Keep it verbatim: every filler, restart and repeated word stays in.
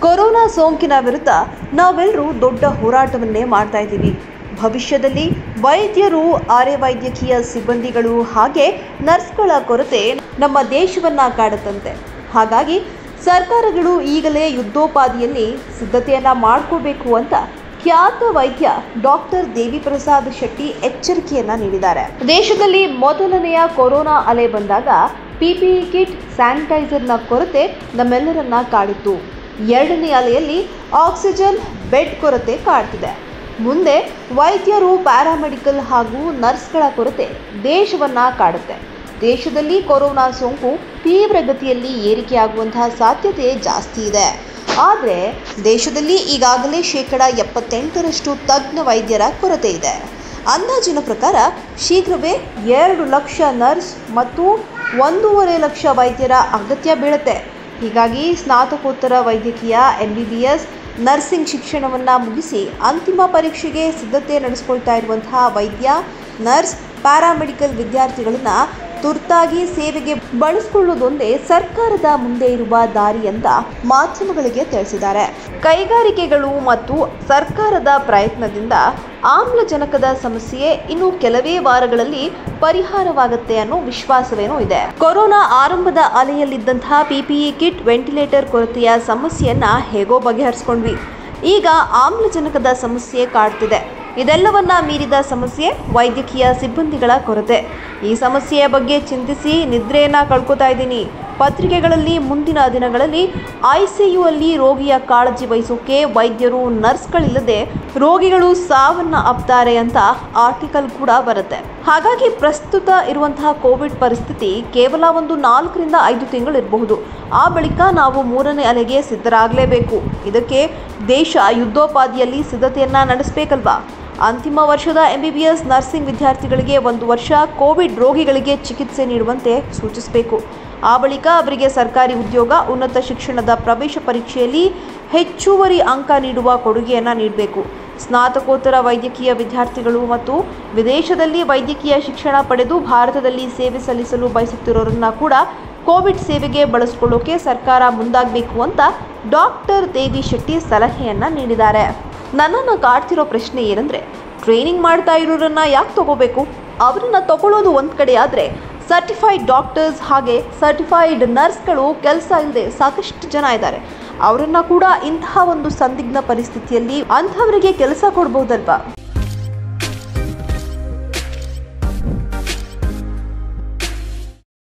Corona ಸೋಂಕಿನ ವಿರುದ್ಧ ನಾವೆಲ್ಲರೂ ದೊಡ್ಡ ಹೋರಾಟವನ್ನೇ ಮಾಡ್ತಾ ಇದ್ದೀವಿ. ಭವಿಷ್ಯದಲ್ಲಿ ವೈದ್ಯರು, ಅರೆ ವೈದ್ಯಕೀಯ ಸಿಬ್ಬಂದಿಗಳು ಹಾಗೆ ನರ್ಸ್ಗಳ ಕೊರತೆ ನಮ್ಮ ದೇಶವನ್ನ ಕಾಡುತ್ತಂತೆ. ಹಾಗಾಗಿ ಸರ್ಕಾರಗಳು ಈಗಲೇ ಯುದ್ಧೋಪಾದಿಯಲ್ಲಿ ಸಿದ್ಧತೆಯನ್ನ ಮಾಡ್ಕೋಬೇಕು ಅಂತ ಖ್ಯಾತ ವೈದ್ಯ ಡಾಕ್ಟರ್ ದೇವಿ ಪ್ರಸಾದ್ ಶೆಟ್ಟಿ ಎಚ್ಚರಿಕೆಯನ್ನ ನೀಡಿದ್ದಾರೆ. ದೇಶದಲ್ಲಿ ಮೊದಲನೆಯ ಕೊರೋನಾ ಅಲೆ ಬಂದಾಗ ಪಿಪಿಇ ಕಿಟ್, ಸ್ಯಾನಿಟೈಸರ್ನ ಕೊರತೆ ನಮ್ಮೆಲ್ಲರನ್ನ ಕಾಡಿತ್ತು. ಎರಡನೇ ಅಲೆಯಲ್ಲಿ ಆಕ್ಸಿಜನ್ ಬೆಡ್ ಕೊರತೆ ಕಾಡ್ತಿದೆ. ಮುಂದೆ ವೈದ್ಯರು, ಪ್ಯಾರಾಮೆಡಿಕಲ್ ಹಾಗೂ ನರ್ಸ್ಗಳ ಕೊರತೆ ದೇಶವನ್ನ ಕಾಡುತ್ತೆ. ದೇಶದಲ್ಲಿ ಕೊರೋನಾ ಸೋಂಕು ತೀವ್ರಗತಿಯಲ್ಲಿ ಏರಿಕೆಯಾಗುವಂತಹ ಸಾಧ್ಯತೆ ಜಾಸ್ತಿ ಇದೆ. ಆದರೆ ದೇಶದಲ್ಲಿ ಈಗಾಗಲೇ ಶೇಕಡ ಎಪ್ಪತ್ತೆಂಟರಷ್ಟು ತಜ್ಞ ವೈದ್ಯರ ಕೊರತೆ ಇದೆ. ಅಂದಾಜಿನ ಪ್ರಕಾರ ಶೀಘ್ರವೇ ಎರಡು ಲಕ್ಷ ನರ್ಸ್ ಮತ್ತು ಒಂದೂವರೆ ಲಕ್ಷ ವೈದ್ಯರ ಅಗತ್ಯ ಬೀಳುತ್ತೆ. ಹೀಗಾಗಿ ಸ್ನಾತಕೋತ್ತರ ವೈದ್ಯಕೀಯ, M B B S, nursing ಶಿಕ್ಷಣವನ್ನು ಮುಗಿಸಿ ಅಂತಿಮ ಪರೀಕ್ಷೆಗೆ ಸಿದ್ಧತೆ ನಡೆಸಿಕೊಳ್ತಾ ಇರುವಂತಹ ವೈದ್ಯ, ನರ್ಸ್, ಪ್ಯಾರಾಮೆಡಿಕಲ್ ವಿದ್ಯಾರ್ಥಿಗಳನ್ನು ತುರ್ತಾಗಿ ಸೇವೆಗೆ ಬಳಸಿಕೊಳ್ಳುವುದೊಂದೇ ಸರ್ಕಾರದ ಮುಂದೆ ಇರುವ ದಾರಿ ಅಂತ ಮಾಧ್ಯಮಗಳಿಗೆ ತಿಳಿಸಿದ್ದಾರೆ. ಕೈಗಾರಿಕೆಗಳು ಮತ್ತು ಸರ್ಕಾರದ ಪ್ರಯತ್ನದಿಂದ ಆಮ್ಲಜನಕದ ಸಮಸ್ಯೆ ಇನ್ನು ಕೆಲವೇ ವಾರಗಳಲ್ಲಿ ಪರಿಹಾರವಾಗುತ್ತೆ ಅನ್ನೋ ವಿಶ್ವಾಸವೇನೋ ಇದೆ. ಕೊರೋನಾ ಆರಂಭದ ಅಲೆಯಲ್ಲಿದ್ದಂತಹ ಪಿಪಿಇ ಕಿಟ್, ವೆಂಟಿಲೇಟರ್ ಕೊರತೆಯ ಸಮಸ್ಯೆಯನ್ನ ಹೇಗೋ ಬಗೆಹರಿಸಿಕೊಂಡ್ವಿ. ಈಗ ಆಮ್ಲಜನಕದ ಸಮಸ್ಯೆ ಕಾಡ್ತಿದೆ. ಇದೆಲ್ಲವನ್ನ ಮೀರಿದ ಸಮಸ್ಯೆ ವೈದ್ಯಕೀಯ ಸಿಬ್ಬಂದಿಗಳ ಕೊರತೆ. ಈ ಸಮಸ್ಯೆಯ ಬಗ್ಗೆ ಚಿಂತಿಸಿ ನಿದ್ರೆಯನ್ನ ಕಳ್ಕೊತಾ ಇದ್ದೀನಿ. ಪತ್ರಿಕೆಗಳಲ್ಲಿ ಮುಂದಿನ ದಿನಗಳಲ್ಲಿ ಐಸಿಯು ಅಲ್ಲಿ ರೋಗಿಯ ಕಾಳಜಿ ವಹಿಸೋಕೆ ವೈದ್ಯರು, ನರ್ಸ್ಗಳಿಲ್ಲದೆ ರೋಗಿಗಳು ಸಾವನ್ನ ಅಪ್ತಾರೆ ಅಂತ ಆರ್ಟಿಕಲ್ ಕೂಡ ಬರುತ್ತೆ. ಹಾಗಾಗಿ ಪ್ರಸ್ತುತ ಇರುವಂತಹ ಕೋವಿಡ್ ಪರಿಸ್ಥಿತಿ ಕೇವಲ ಒಂದು ನಾಲ್ಕರಿಂದ ಐದು ತಿಂಗಳು ಇರಬಹುದು. ಆ ಬಳಿಕ ನಾವು ಮೂರನೇ ಅಲೆಗೆ ಸಿದ್ಧರಾಗಲೇಬೇಕು. ಇದಕ್ಕೆ ದೇಶ ಯುದ್ಧೋಪಾದಿಯಲ್ಲಿ ಸಿದ್ಧತೆಯನ್ನ ನಡೆಸಬೇಕಲ್ವಾ? ಅಂತಿಮ ವರ್ಷದ M B B S nursing ವಿದ್ಯಾರ್ಥಿಗಳಿಗೆ ಒಂದು ವರ್ಷ ಕೋವಿಡ್ ರೋಗಿಗಳಿಗೆ ಚಿಕಿತ್ಸೆ ನೀಡುವಂತೆ ಸೂಚಿಸಬೇಕು. ಆ ಬಳಿಕ ಅವರಿಗೆ ಸರ್ಕಾರಿ ಉದ್ಯೋಗ, ಉನ್ನತ ಶಿಕ್ಷಣದ ಪ್ರವೇಶ ಪರೀಕ್ಷೆಯಲ್ಲಿ ಹೆಚ್ಚುವರಿ ಅಂಕ ನೀಡುವ ಕೊಡುಗೆಯನ್ನು ನೀಡಬೇಕು. ಸ್ನಾತಕೋತ್ತರ ವೈದ್ಯಕೀಯ ವಿದ್ಯಾರ್ಥಿಗಳು ಮತ್ತು ವಿದೇಶದಲ್ಲಿ ವೈದ್ಯಕೀಯ ಶಿಕ್ಷಣ ಪಡೆದು ಭಾರತದಲ್ಲಿ ಸೇವೆ ಸಲ್ಲಿಸಲು ಬಯಸುತ್ತಿರೋರನ್ನ ಕೂಡ ಕೋವಿಡ್ ಸೇವೆಗೆ ಬಳಸಿಕೊಳ್ಳೋಕೆ ಸರ್ಕಾರ ಮುಂದಾಗಬೇಕು ಅಂತ ಡಾಕ್ಟರ್ ದೇವಿ ಶೆಟ್ಟಿ ಸಲಹೆಯನ್ನು ನೀಡಿದ್ದಾರೆ. ನನ್ನನ್ನು ಕಾಡ್ತಿರೋ ಪ್ರಶ್ನೆ ಏನಂದರೆ, ಟ್ರೈನಿಂಗ್ ಮಾಡ್ತಾ ಇರೋರನ್ನ ಯಾಕೆ ತಗೋಬೇಕು? ಅವರನ್ನು ತಗೊಳ್ಳೋದು ಒಂದು ಕಡೆ ಆದರೆ ಸರ್ಟಿಫೈಡ್ ಡಾಕ್ಟರ್ಸ್ ಹಾಗೆ ಸರ್ಟಿಫೈಡ್ ನರ್ಸ್ಗಳು ಕೆಲಸ ಇಲ್ಲದೆ ಸಾಕಷ್ಟು ಜನ ಇದ್ದಾರೆ. ಅವರನ್ನು ಕೂಡ ಇಂತಹ ಒಂದು ಸಂದಿಗ್ಧ ಪರಿಸ್ಥಿತಿಯಲ್ಲಿ ಅಂಥವರಿಗೆ ಕೆಲಸ ಕೊಡ್ಬೋದಲ್ವಾ?